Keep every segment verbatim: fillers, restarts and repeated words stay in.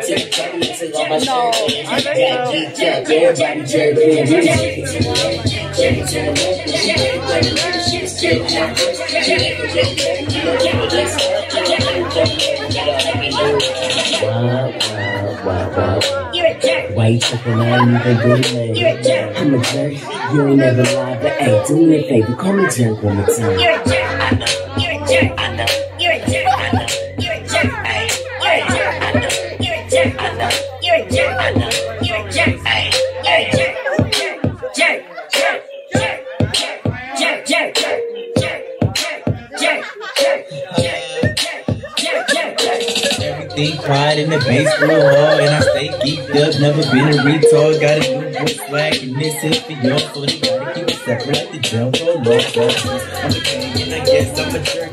No, I think so. Everybody jerking. Wow, wow, wow, wow. Why you talking like you ain't good, man? I'm a jerk. You ain't never lied, but hey, do me a favor. Call me jerk one more time. You're a jerk. I know. You're a jerk. I know. You're a jerk. I know. You're a jerk. Hey. You're a jerk. I know. You're a jerk. I know. You're a jerk. I know. You're a jerk. Hey. You're a jerk. Jerk. Jerk. Jerk. Jerk. Jerk. Jerk. Jerk. Jerk. Jerk. Jerk. Everything quiet in the bass real hard, and I stay geeked up. Never been a retard. Got a new boy swag, and this is for your funny. Gotta keep it separate like the jump or low. I'm a king, and I guess I'm a jerk.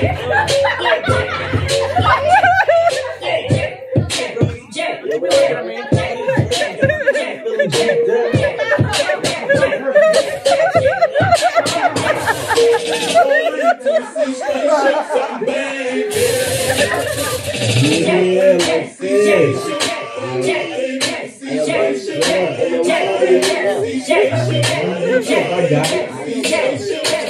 Yeah, like this. I got it.